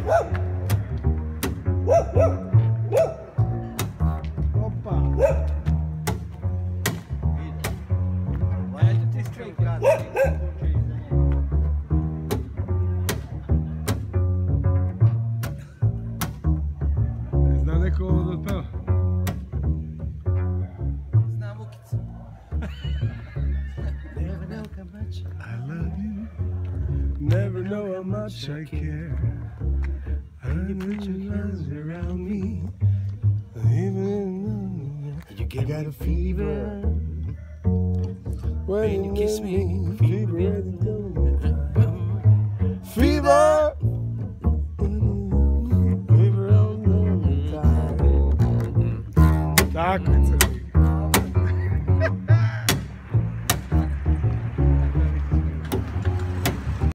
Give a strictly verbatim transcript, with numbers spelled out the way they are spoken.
Zna neko ovo da peva? Znam Vukicu. Never know how much I love you. Never know how much I care. When you put your arms around me, even You I got a fever. When you kiss me, fever. Fever. Fever on the time. Tako je crni.